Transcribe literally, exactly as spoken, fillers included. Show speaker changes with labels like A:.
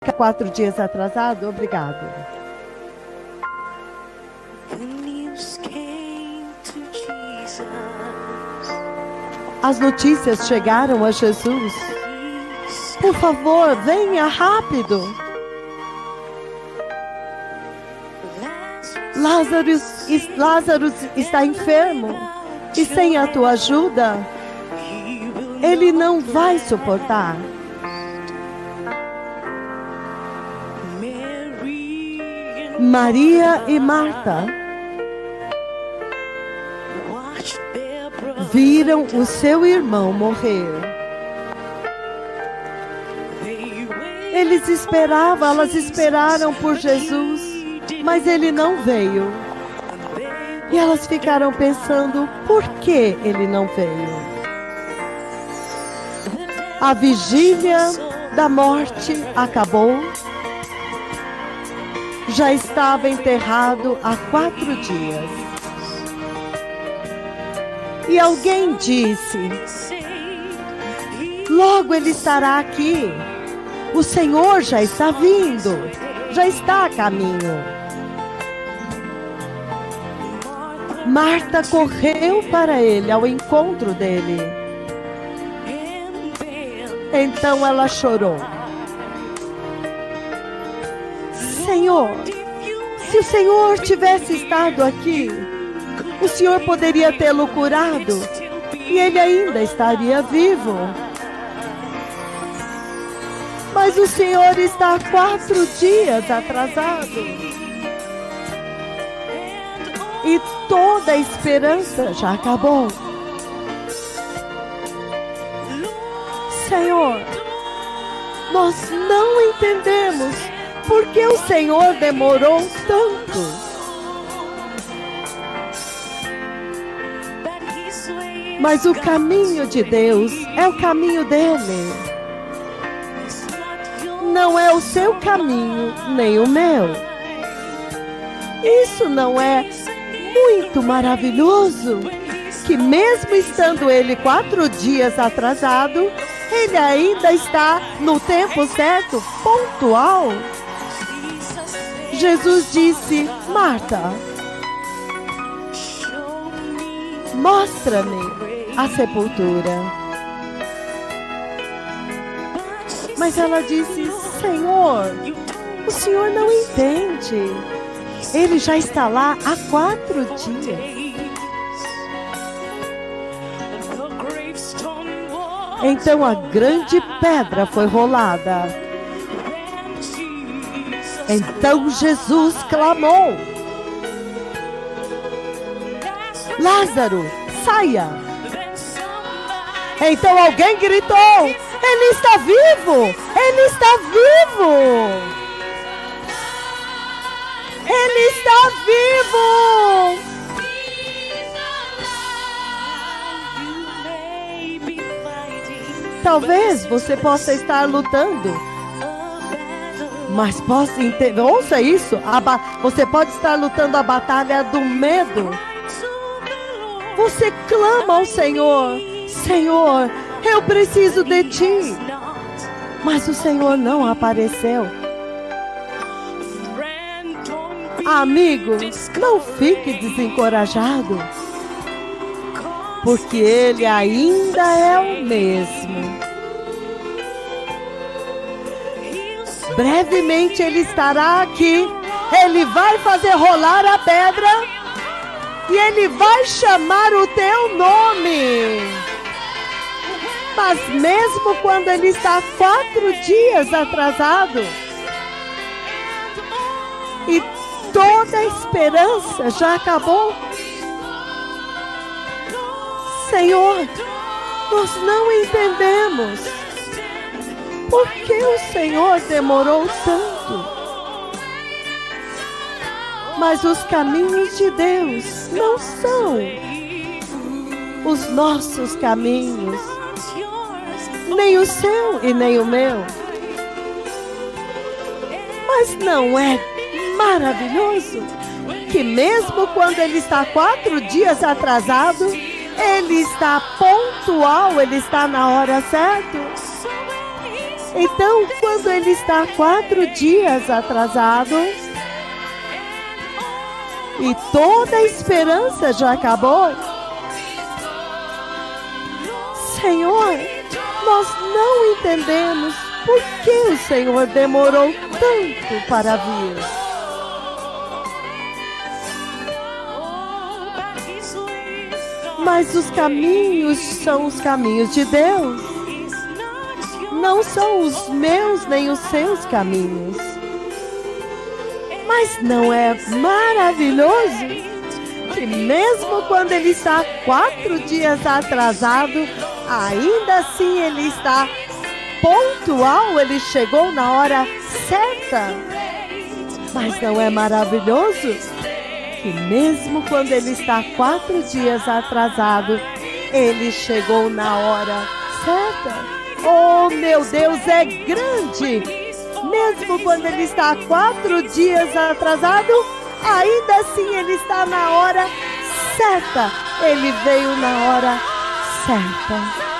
A: quatro dias atrasado? Obrigado. As notícias chegaram a Jesus. Por favor, venha rápido. Lázaro, Lázaro está enfermo. E sem a tua ajuda, ele não vai suportar. Maria e Marta viram o seu irmão morrer. Eles esperavam, elas esperaram por Jesus, mas ele não veio. E elas ficaram pensando, por que ele não veio? A vigília da morte acabou. Já estava enterrado há quatro dias. E alguém disse, logo ele estará aqui. O Senhor já está vindo, já está a caminho. Marta correu para ele, ao encontro dele. Então ela chorou. Senhor, se o Senhor tivesse estado aqui, o Senhor poderia tê-lo curado e ele ainda estaria vivo. Mas o Senhor está quatro dias atrasado. E toda a esperança já acabou. Senhor, nós não entendemos por que o Senhor demorou tanto. Mas o caminho de Deus é o caminho dele. Não é o seu caminho, nem o meu. Isso não é muito maravilhoso? Que mesmo estando ele quatro dias atrasado, ele ainda está no tempo certo, pontual. Jesus disse, Marta, mostra-me a sepultura. Mas ela disse, Senhor, o Senhor não entende. Ele já está lá há quatro dias. Então a grande pedra foi rolada. Então Jesus clamou, Lázaro, saia. Então alguém gritou, ele está vivo, ele está vivo. Ele está vivo! Talvez você possa estar lutando, mas possa entender, ouça isso, a ba... você pode estar lutando a batalha do medo. Você clama ao Senhor, Senhor, eu preciso de Ti, mas o Senhor não apareceu. Amigo, não fique desencorajado, porque Ele ainda é o mesmo. Brevemente Ele estará aqui, Ele vai fazer rolar a pedra e Ele vai chamar o teu nome. Mas mesmo quando Ele está quatro dias atrasado e toda a esperança já acabou. Senhor, nós não entendemos por que o Senhor demorou tanto. Mas os caminhos de Deus não são os nossos caminhos, nem o seu e nem o meu. Mas não é maravilhoso que mesmo quando ele está quatro dias atrasado, ele está pontual, ele está na hora certa? Então, quando ele está quatro dias atrasado e toda a esperança já acabou, Senhor, nós não entendemos por que o Senhor demorou tanto para vir. Mas os caminhos são os caminhos de Deus. Não são os meus nem os seus caminhos. Mas não é maravilhoso que mesmo quando ele está quatro dias atrasado, ainda assim ele está pontual, ele chegou na hora certa. Mas não é maravilhoso que mesmo quando ele está quatro dias atrasado, ele chegou na hora certa? Oh, meu Deus, é grande! Mesmo quando ele está quatro dias atrasado, ainda assim ele está na hora certa. Ele veio na hora certa.